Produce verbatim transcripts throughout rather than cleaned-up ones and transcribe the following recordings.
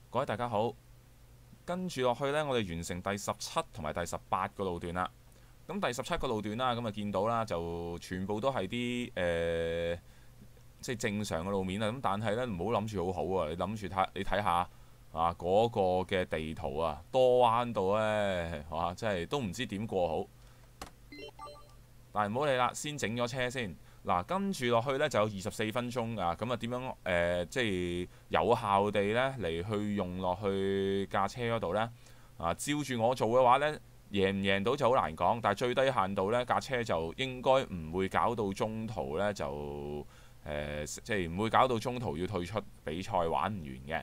各位大家好，跟住落去呢，我哋完成第十七同埋第十八個路段啦。咁第十七個路段啦，咁啊見到啦，就全部都係啲誒，即係正常嘅路面啊。咁但係呢，唔好諗住好好啊！你諗住睇，你睇下啊嗰個嘅地圖啊，多彎到呢，哇！真係都唔知點過好。但係唔好理啦，先整咗車先。嗱，跟住落去呢，就有二十四分鐘啊，咁啊點樣誒、呃，即係有效地呢嚟去用落去架車嗰度呢？啊，照住我做嘅話呢，贏唔贏到就好難講，但係最低限度呢，架車就應該唔會搞到中途呢，就誒、呃，即係唔會搞到中途要退出比賽玩唔完嘅。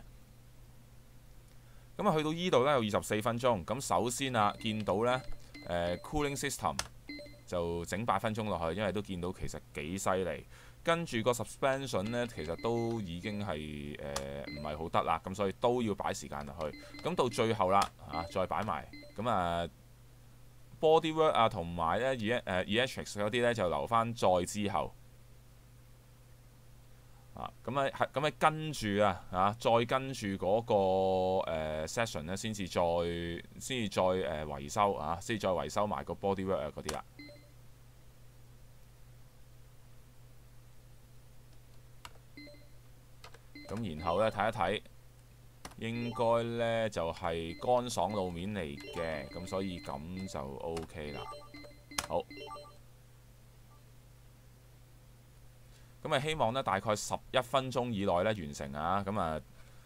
咁啊，去到依度呢，有二十四分鐘，咁首先啊，見到呢誒、呃、cooling system。就整八分鐘落去，因為都見到其實幾犀利。跟住個 suspension 呢，其實都已經係誒唔係好得啦，咁所以都要擺時間落去。咁到最後啦，啊再擺埋咁啊 bodywork 啊，同埋咧 e 誒 electrics 嗰啲呢，就留翻再之後。啊，咁啊係咁啊跟住啊啊再跟住嗰、那個、呃、session 呢，先至再先至再誒、呃、維修啊，先至再維修埋個 bodywork 啊嗰啲啦。咁然後咧睇一睇，應該呢就係、是、乾爽路面嚟嘅，咁所以咁就 O K 啦。好，咁啊希望呢大概十一分鐘以內呢完成啊。咁啊，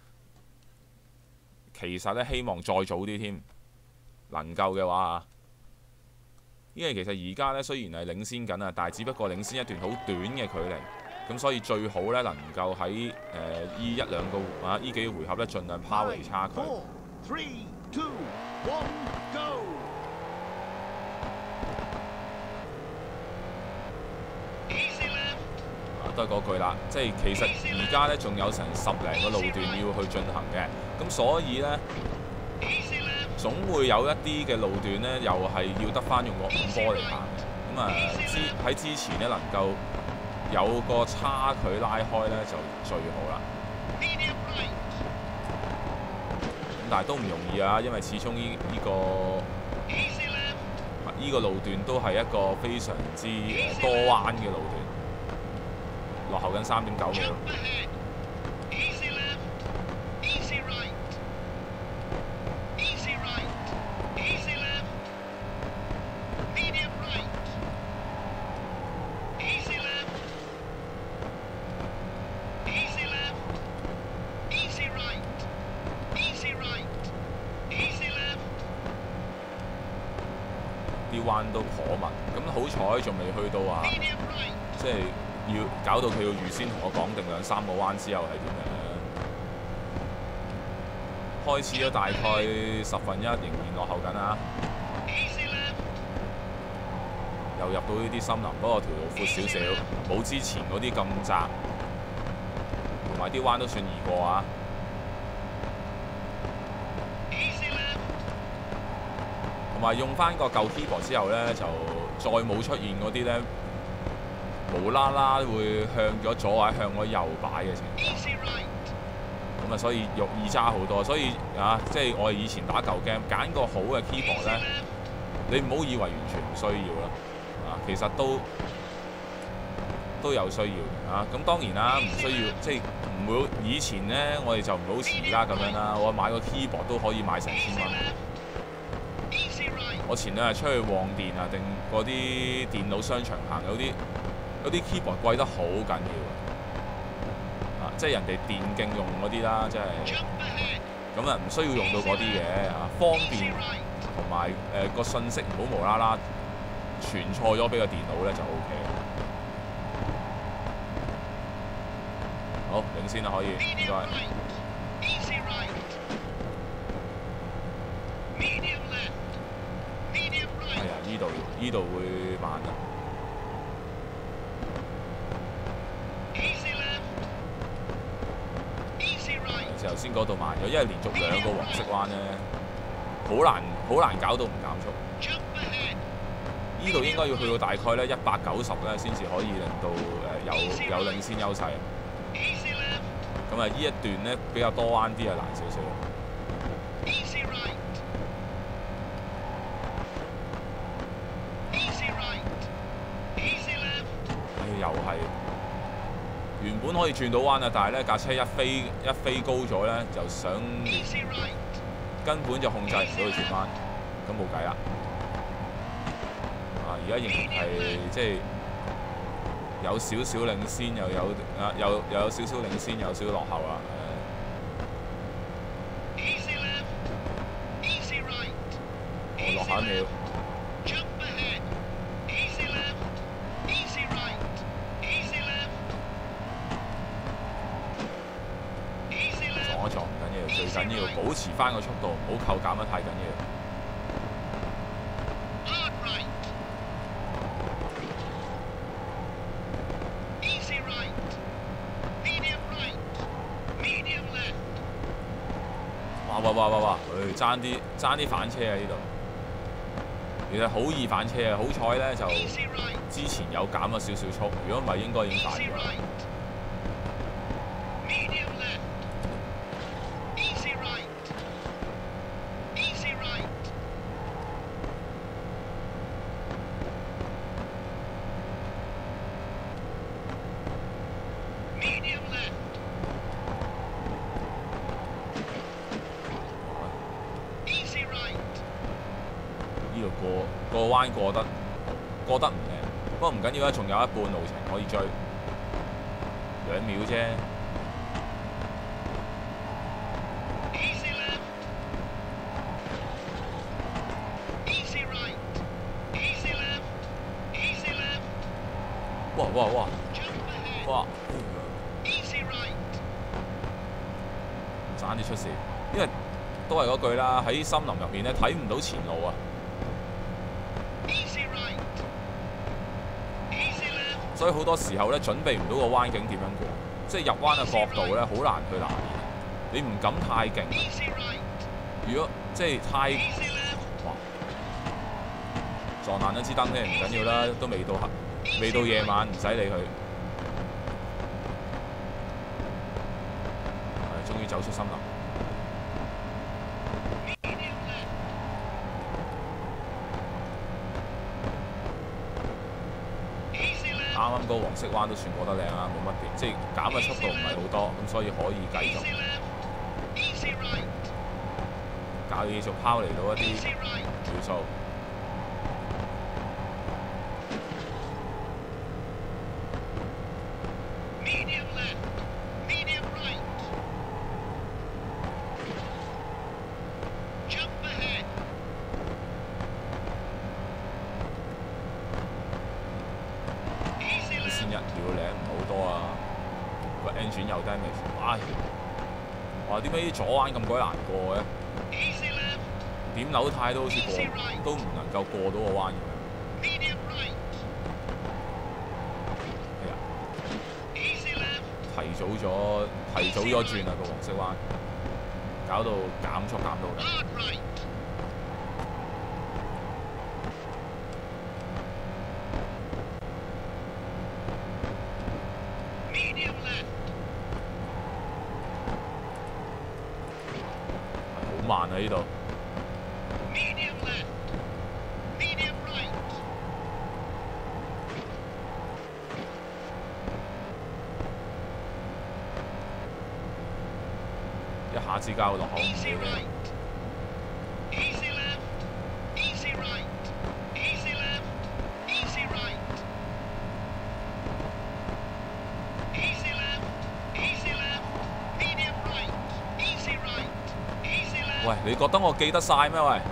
其實呢希望再早啲添，能夠嘅話啊，因為其實而家呢雖然係領先緊啊，但係只不過領先一段好短嘅距離。咁所以最好咧能夠喺誒依一兩個啊依幾個回合咧，盡量拋離差距。 three, two, one, go！ 啊，都係嗰句啦，即係其實而家咧仲有成十零個路段要去進行嘅，咁所以咧總會有一啲嘅路段咧，又係要得翻用個五波嚟行嘅。咁啊，之喺之前咧能夠有個差距拉開呢就最好啦。咁但係都唔容易啊，因為始終呢呢個呢個路段都係一個非常之多彎嘅路段，落後緊三點九秒。啲彎都頗密，咁好彩仲未去到啊！即係要搞到佢要預先同我講定兩三個彎之後係點樣。開始咗大概十分一，仍然落後緊啊！又入到呢啲森林，不過條路闊少少，冇之前嗰啲咁窄，同埋啲彎都算易過啊！同埋用翻個舊 keyboard 之後呢，就再冇出現嗰啲呢無啦啦會向咗左或者向咗右擺嘅情況。咁啊，所以容易揸好多。所以啊，即係我哋以前打舊 game 揀個好嘅 keyboard 呢，你唔好以為完全唔需要啦。啊，其實都都有需要嘅啊。咁當然啦，唔需要即係唔會以前呢，我哋就唔會好似而家咁樣啦。我買個 keyboard 都可以買成千蚊。我前兩日出去旺電啊，定嗰啲電腦商場行，有啲有啲 keyboard 貴得好緊要啊！即係人哋電競用嗰啲啦，即係咁啊，唔需要用到嗰啲嘅啊，方便同埋誒個信息唔好無啦啦傳錯咗俾個電腦咧就 O K 啦。好，領先啦，可以唔該。係啊，呢度呢度會慢啊。頭先嗰度慢咗，因為連續兩個黃色彎咧，好難好難搞到唔減速。呢度應該要去到大概咧一百九十咧，先至可以令到誒有有領先優勢。 咁啊，呢一段咧比較多彎啲啊，難少少。 Easy right. Easy right. Easy left. 唉，又係原本可以轉到彎啊，但係咧架車一飛一飛高咗咧，就想 Easy right. 根本就控制唔到佢轉彎，咁冇計啦。啊，而家仍然係即係有少少領先，又有啊又又有少少領先，有少少落後啊。 Easy left. Easy right. 我落下一秒。 Jump ahead. Easy left. Easy right. Easy left. Easy 撞 left. 一撞唔緊要，最緊要保持翻個速度，唔好扣減得太緊要。 Hard right. Easy right. Medium right. Medium left. 哇哇哇哇哇！佢爭啲爭啲反車啊！呢度其實好易反車啊！好彩咧就 Easy right. 之前有減咗少少速，如果唔係應該已經大 Easy 咗啦。 right. Medium left. Easy right. Easy right. Medium left. Easy right. 呢度過過彎過得過得唔靚，不過唔緊要啦，仲有一半路程可以追，兩秒啫。 Easy left. Easy right. Easy left. Easy left. 哇哇哇 Jump ahead. 哇！ Easy right. 爭啲出事，因為都係嗰句啦，喺森林入面咧睇唔到前路啊， Easy right. Easy left. 所以好多時候咧準備唔到個彎景點樣過，即係入彎嘅角度咧好難去拿捏。你唔敢太勁， Easy right. 如果即係太 Easy left. 哇撞爛咗支燈咧唔緊要啦，都未到黑，未到夜晚唔使理佢。係，終於走出森林。 Medium left. Easy left. 啱啱個黃色彎都算過得靚啊，冇乜點，即係減嘅速度唔係好多，咁所以可以繼續 Easy left. Easy right. 繼續拋離到一啲 Easy right. 秒數。 Medium left. Medium right. Jump ahead. 一 Easy 先 left. 一秒領唔好多啊，個 engine 有 damage， 唉！哇，點解啲左彎咁鬼難過嘅？ Easy left. 點扭軚都好似過都唔能夠過到個彎咁樣。 Medium right. 哎呀， Easy left. 提早咗提早咗轉啊個黃色彎，搞到減速減到嘅。 Hard right. Medium left. 好慢啊呢度。 Medium left. Medium right. 一下子交落口唔 Easy 會嘅 right. Easy left. Easy right. Easy left. Easy right. Easy left. Easy left. Medium right. Easy right. Easy left. 喂，你覺得我記得晒咩？喂，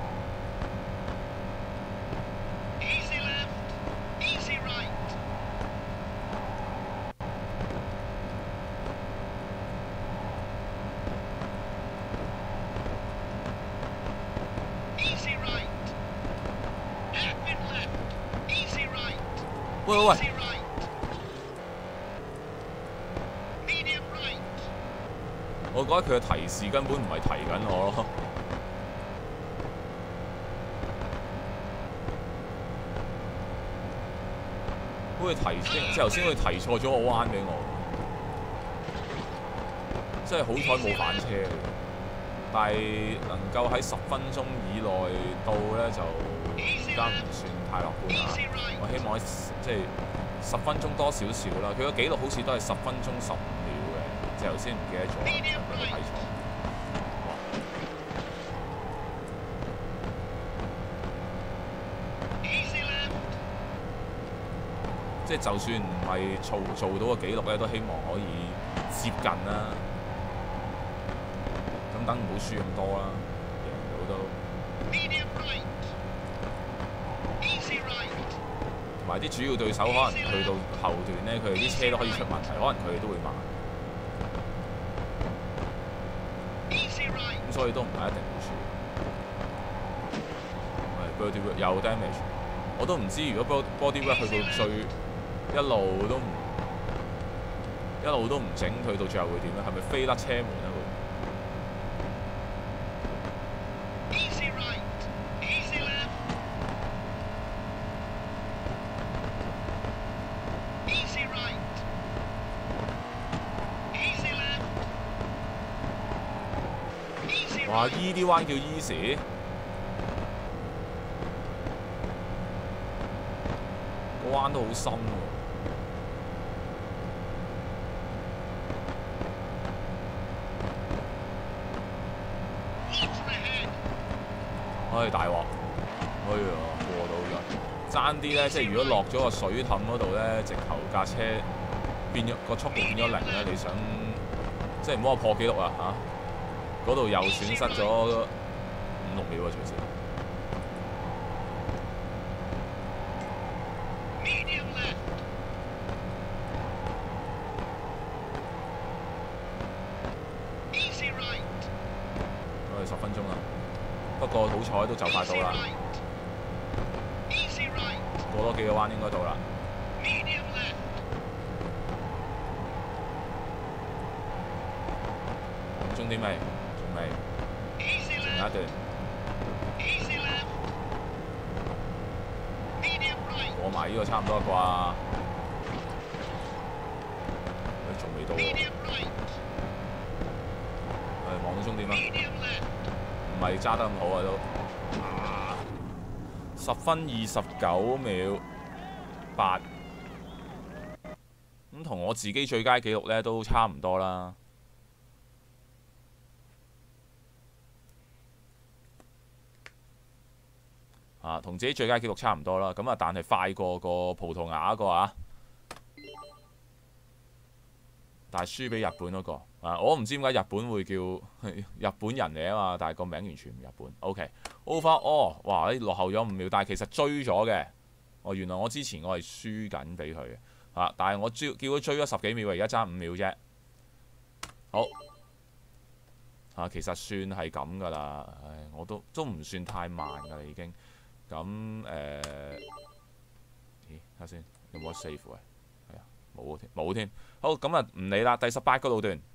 Easy left. Easy right. Easy right. Hairpin left. Easy right. 喂喂喂， Easy right. Medium right. 我覺得佢嘅提示根本唔係提緊我咯。好似提即係頭先佢提錯咗個彎俾我。 即係好彩冇反車嘅，但係能夠喺十分鐘以內到咧，就而家唔算太樂觀啦。我希望即係十分鐘多少少啦。佢個紀錄好似都係十分鐘十五秒嘅，即係頭先唔記得咗，有冇睇錯？即係就算唔係做做到個紀錄咧，都希望可以接近啦。咁等唔好輸咁多啦，贏到都。同埋啲主要對手可能去到後段咧，佢哋啲車都可以出問題，可能佢哋都會慢。咁所以都唔係一定會輸。係 body work 有 damage， 我都唔知如果 body work 去到最一路都唔一路都唔整，佢到最後會點咧？係咪飛甩車門咧？會？哇！依啲彎叫 easy， 個彎都好深喎。唉，大鑊！哎呀，過到㗎，爭啲咧，即係如果落咗個水凼嗰度咧，直頭架車變咗個速度變咗零咧，你想即係唔好話破紀錄啊嚇！嗰度又損失咗五六秒啊，隨時。我哋十分鐘啦，不過好彩都就快到啦，過多幾個彎應該到啦。終點未？仲有一段，過埋呢個差唔多啩，佢仲未到喎。誒，望到終點啦，唔係揸得咁好啊都。啊，十分二十九秒八，咁同我自己最佳紀錄咧都差唔多啦。啊，同自己最佳紀錄差唔多啦，咁啊，但係快過個葡萄牙嗰個啊，但係輸俾日本嗰個啊，我唔知點解日本會叫日本人嚟啊嘛，但係個名完全唔日本。OK，over all，哇！落後咗五秒，但係其實追咗嘅。哦，原來我之前我係輸緊俾佢嘅，啊！但係我叫叫佢追咗十幾秒，而家爭五秒啫。好，啊，其實算係咁㗎啦，唉，我都都唔算太慢㗎啦已經。咁誒、呃，咦？睇下先，有冇得 save 嘅？係啊，冇添，冇添。好，咁啊唔理啦。第十八個路段，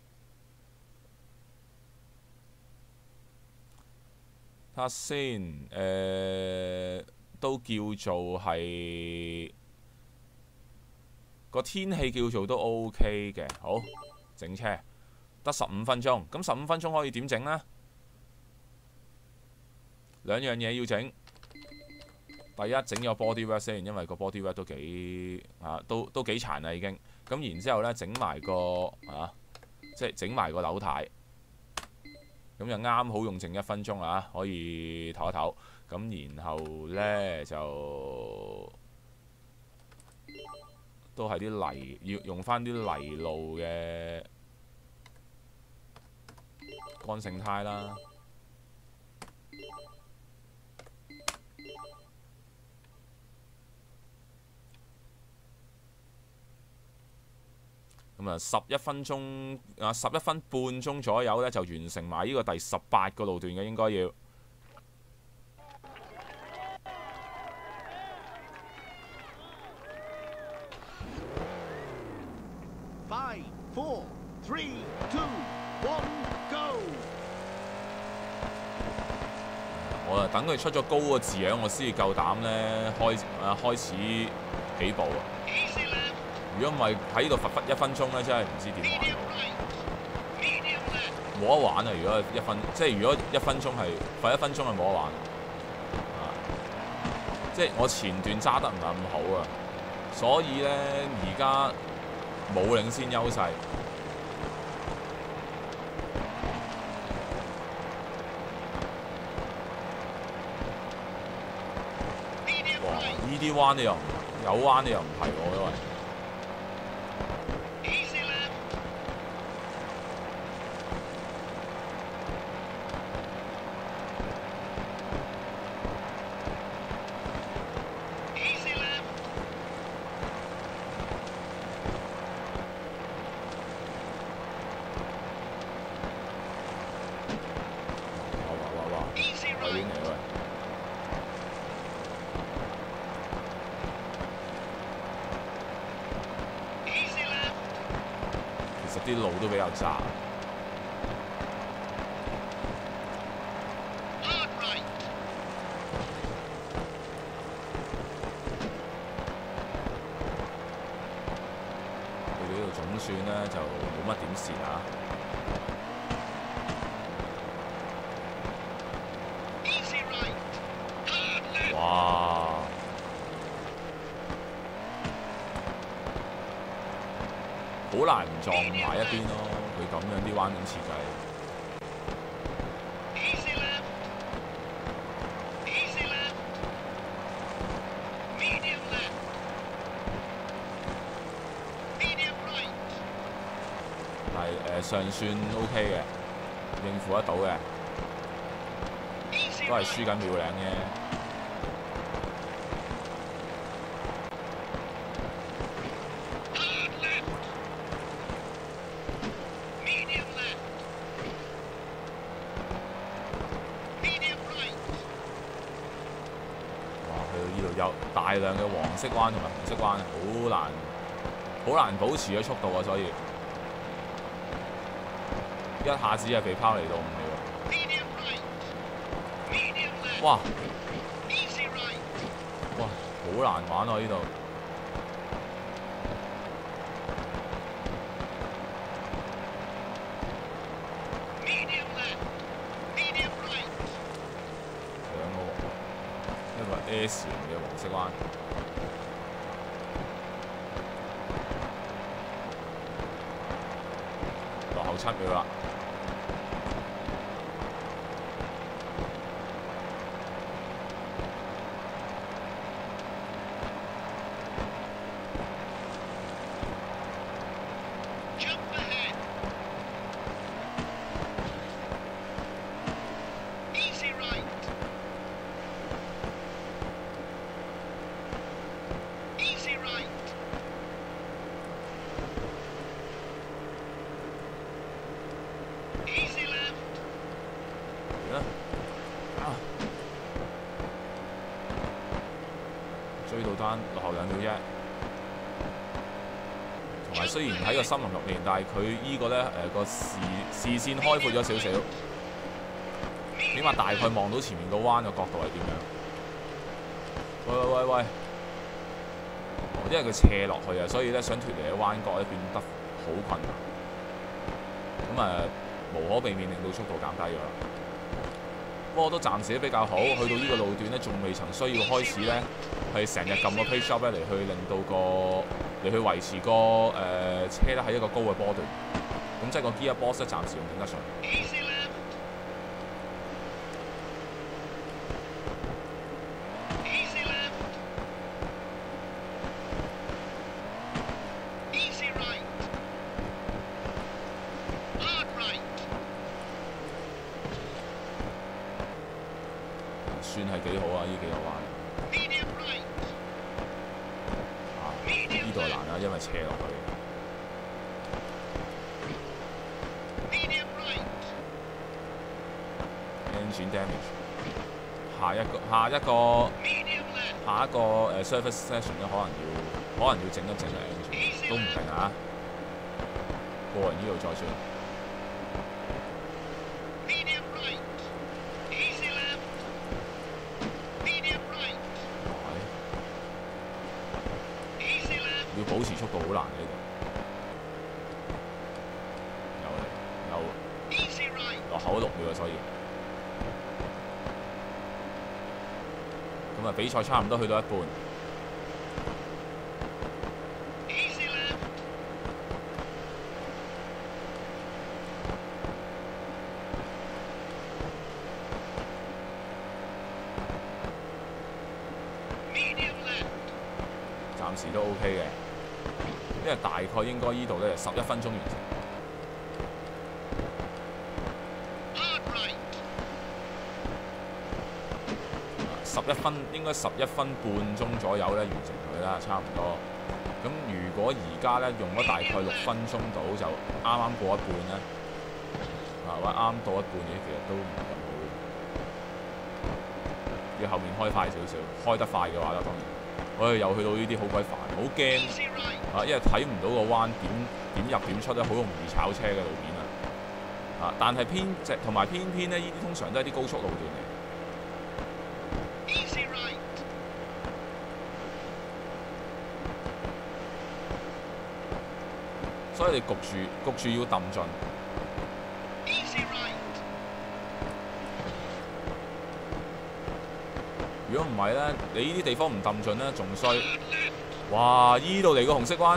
睇下先。誒、呃，都叫做係個天氣叫做都 OK 嘅。好，整車得十五分鐘。咁十五分鐘可以點整呢？兩樣嘢要整。第一整咗 bodywork 先，因為個 bodywork 都幾啊，都都幾殘啦已經。咁然之後咧，整埋個啊，即係整埋個扭軚，咁就啱好用剩一分鐘啊，可以唞一唞。咁然後咧就都係啲泥，要用翻啲泥路嘅乾性胎啦。咁啊，十一分鐘啊，十一分半鐘左右咧，就完成埋呢個第十八個路段嘅，應該要。 Five, four, three, two, one, go！ 我啊等佢出咗高個字樣，我先至夠膽咧開啊開始起步啊！如果唔係喺呢度罰罰一分鐘咧，真係唔知點玩。 冇得玩啊！如果一分，即係如果一分鐘係快一分鐘係冇得玩啊！即係我前段揸得唔係咁好啊，所以咧而家冇領先優勢。哇！呢啲彎你又唔有彎你又唔係喎，因為。啲路都比較窄。佢哋呢度總算咧就冇乜點蝕啊！哇！好難唔撞埋一邊咯，佢咁樣啲彎點設計。係誒尚算 OK 嘅，應付得到嘅，都係輸緊秒零嘅。有大量嘅黃色彎同埋紅色彎，好難好難保持咗速度啊！所以一下子係被拋離到五秒。哇！哇！好難玩啊！呢度S 型嘅黃色彎，落後七秒啦。追到單落後兩秒啫，同埋雖然喺個森林入面，但係佢依個咧誒個視視線開闊咗少少，起碼大概望到前面個彎嘅角度係點樣。喂喂喂喂，因為佢斜落去啊，所以咧想脫離嘅彎角咧變得好困難。咁啊、呃，無可避免令到速度減低咗啦。不過都暫時都比較好，去到呢個路段咧，仲未曾需要開始咧，係成日撳個 pace up 咧嚟去令到個嚟去維持個誒、呃、車咧喺一個高嘅波段。咁即係個 gear box 咧，暫時用頂得順。算係幾好啊！呢幾個彎啊，呢度係難啊，因為斜落去。Engine damage。下一個下一個下一個誒 surface session 咧，可能要可能要整一整嘅 engine，都唔定啊。過完呢度再算。要保持速度好難嘅呢度，有嚟有。 落後咗六秒啊，所以咁啊比賽差唔多去到一半。 Easy left. Medium left. 暫時都 OK 嘅，因為大概應該依度咧十一分鐘完成。 Hard right. 十一分應該十一分半鐘左右咧完成佢啦，差唔多。咁如果而家咧用咗大概六分鐘到，就啱啱過一半咧，啊或者啱到一半嘅，其實都唔係咁好。要後面開快少少，開得快嘅話啦，當然，我、哎、又去到呢啲好鬼煩，好驚 Easy right. 啊！因為睇唔到個彎點點入點出咧，好容易炒車嘅路面啊！啊，但係偏即同埋偏偏咧，呢啲通常都係啲高速路段嚟。 Easy right. 所以你焗住焗住要揼盡。 Easy right. 如果唔係咧，你呢啲地方唔揼盡咧，仲衰。 Hard left. 哇！依度嚟個紅色彎，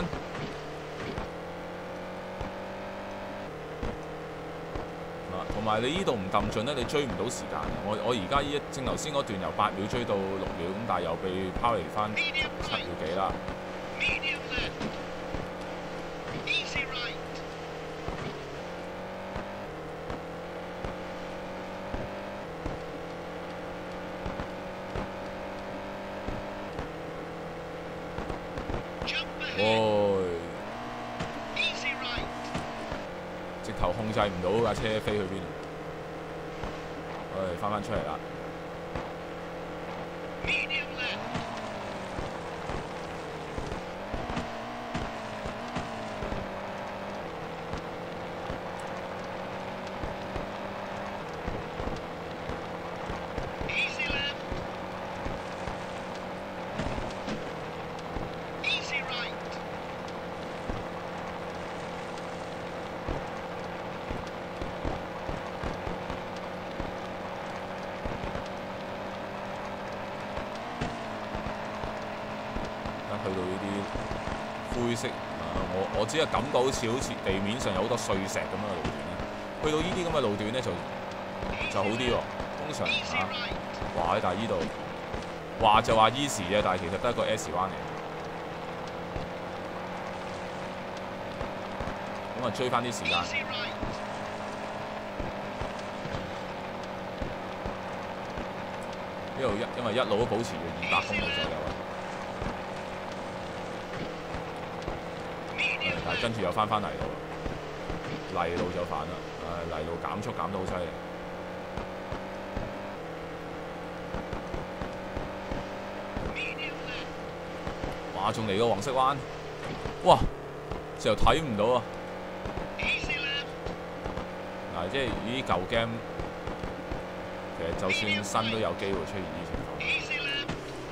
啊，同埋你呢度唔揼盡咧，你追唔到時間。我我而家依正頭先嗰段由八秒追到六秒，咁但係又被拋離翻 Medium 七 right. 秒幾啦。 Medium left. Easy right. Jump 喂、 ahead. Easy right. 直頭控制唔到架車飛去邊。唉，翻返出嚟啦。 Medium left. Easy left. Easy right. 去到呢啲灰色啊，我我只係感覺好似好似地面上有好多碎石咁樣嘅路段咧。去到呢啲咁嘅路段咧就就好啲喎。通常 Easy 啊， right. 哇！但係呢度話就話 easy 啫，但係其實得一個 S 彎嚟。咁啊追翻啲時間。 Easy right. 呢度一因為一路都保持住二百公里左右啊。 但係跟住又翻返泥路，泥路就煩啦。誒，泥路減速減得好犀利。哇！仲嚟個黃色彎，哇！就睇唔到啊！嗱，即係呢啲舊 game，其實就算新都有機會出現呢啲情況。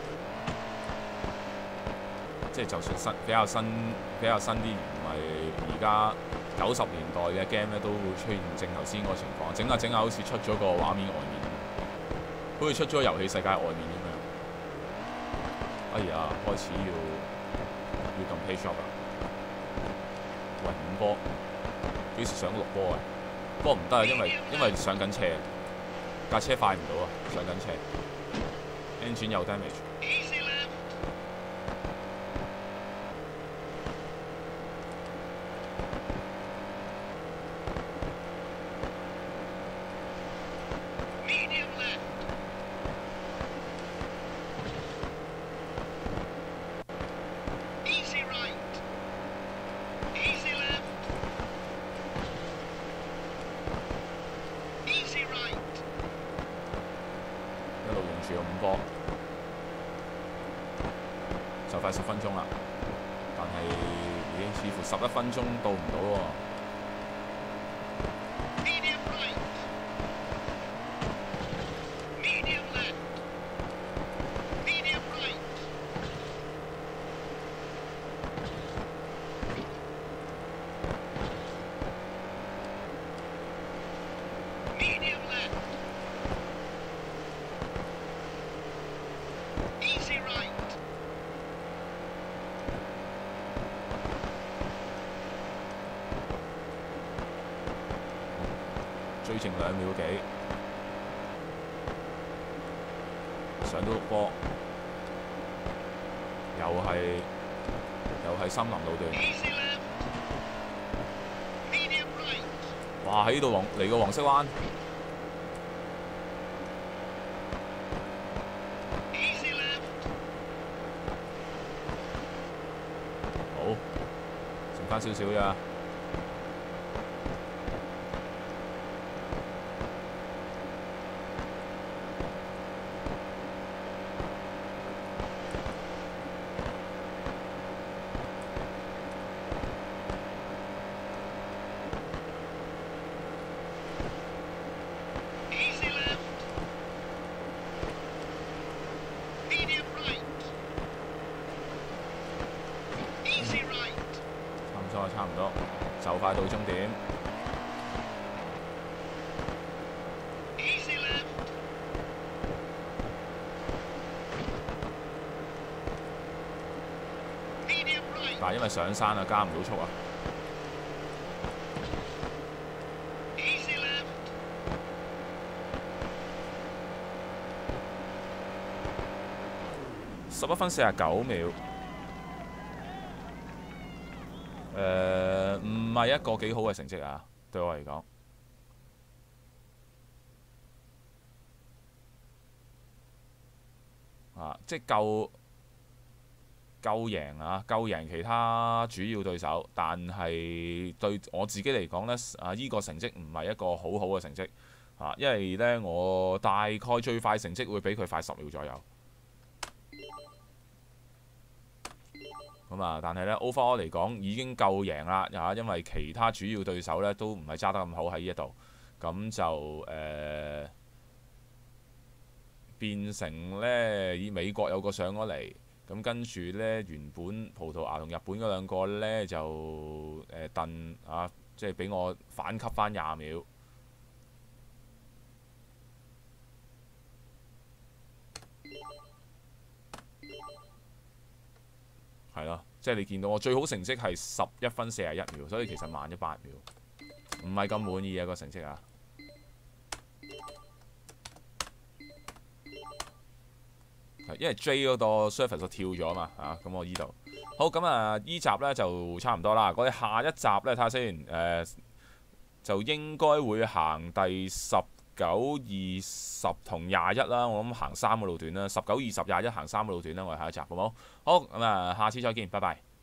即係就算新比較新比較新啲，唔係而家九十年代嘅 game 咧，都會出現正頭先嗰個情況，整下整下好似出咗個畫面外面，好似出咗遊戲世界外面咁樣。哎呀，開始要要撳 pay shop 啦！喂，五波幾時上六波啊？不過唔得啊，因為因為上緊斜，架車快唔到啊，上緊斜 ，engine 有 damage。 住咗五波，就快十分鐘啦，但係咦，似乎十一分鐘到唔到喎。 追剩兩秒幾，上到波，又係又係森林路段。哇！喺呢度黃嚟個黃色彎。好，剩翻少少咋。差唔多，就快到終點。但係因為上山啊，加唔到速啊。十一分四十九秒。誒唔係一個幾好嘅成績啊，對我嚟講。啊，即係夠夠贏啊，夠贏其他主要對手，但係對我自己嚟講呢，啊依、這個成績唔係一個好好嘅成績啊，因為呢，我大概最快成績會比佢快十秒左右。咁啊，但係咧 overall 嚟講已經夠贏啦嚇，因為其他主要對手咧都唔係揸得咁好喺呢一度，咁就誒、呃、變成咧以美國有個上咗嚟，咁跟住咧原本葡萄牙同日本嗰兩個咧就誒燉、呃、啊，即係俾我反級翻廿秒。係咯，即係你見到我最好成績係十一分四十一秒，所以其實慢咗八秒，唔係咁滿意啊個成績啊。因為 J 嗰個 surface 就跳咗嘛，啊咁我依度好咁啊，依集呢就差唔多啦。我哋下一集呢，睇下先，誒、呃、就應該會行第十九、二十同廿一啦。我諗行三個路段啦，十九、二十、廿一行三個路段啦。我哋下一集好冇？好咁啊，下次再見，拜拜。